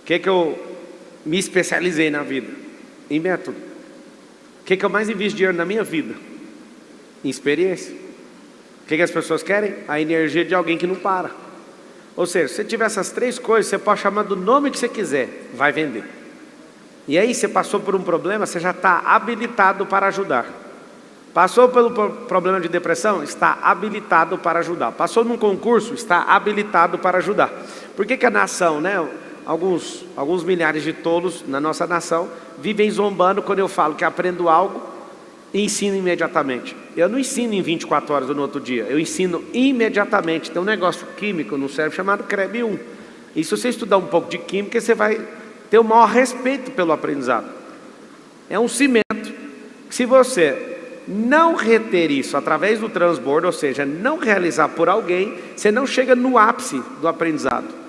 que eu me especializei na vida? Em método. O que eu mais invisto dinheiro na minha vida? Em experiência. O que as pessoas querem? A energia de alguém que não para. Ou seja, se você tiver essas 3 coisas, você pode chamar do nome que você quiser, vai vender. E aí você passou por um problema, você já está habilitado para ajudar. Passou pelo problema de depressão, está habilitado para ajudar. Passou num concurso, está habilitado para ajudar. Por que a nação, né? Alguns milhares de tolos na nossa nação vivem zombando quando eu falo que aprendo algo e ensino imediatamente. Eu não ensino em 24 horas ou no outro dia, eu ensino imediatamente. Tem um negócio químico no cérebro chamado CREB1. E se você estudar um pouco de química, você vai ter o maior respeito pelo aprendizado. É um cimento. Se você não reter isso através do transbordo, ou seja, não realizar por alguém, você não chega no ápice do aprendizado.